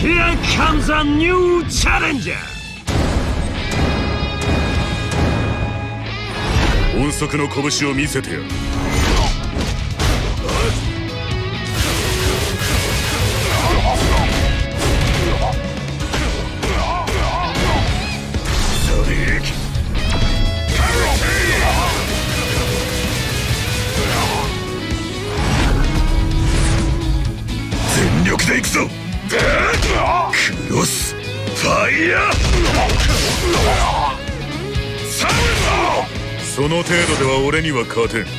Here comes a new challenger! 音速の拳を見せてやる。全力で行くぞ。クロスファイヤー。その程度では俺には勝てん。